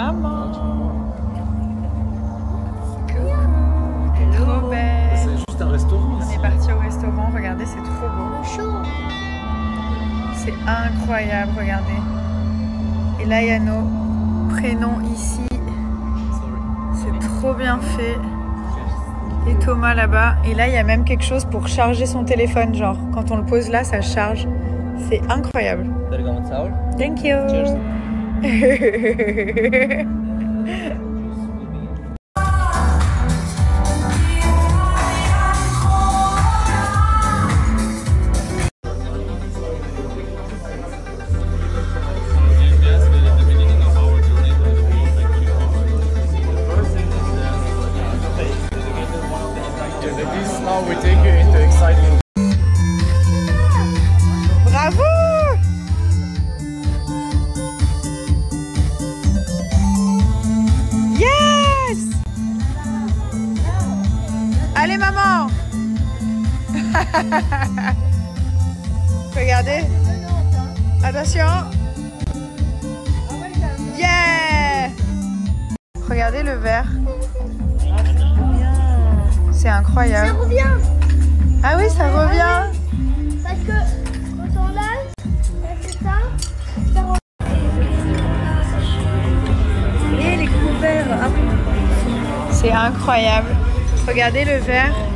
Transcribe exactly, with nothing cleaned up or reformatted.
maman. Coucou, t'es trop belle. C'est juste un restaurant. On est parti au restaurant, regardez, c'est trop beau. Chaud. C'est incroyable, regardez. Et là, il y a nos prénoms ici. C'est trop bien fait. Et Thomas là-bas. Et là, il y a même quelque chose pour charger son téléphone. Genre, quand on le pose là, ça charge. C'est incroyable. Thank you. Cheers. Now we take you into exciting. Bravo! Yes! Allez maman! Regardez. Attention. Yeah! Regardez le verre. C'est incroyable. Ça revient. Ah oui, ça revient. Parce que quand on lâche, on fait ça, ça revient. Et les couverts. C'est incroyable. Regardez le verre.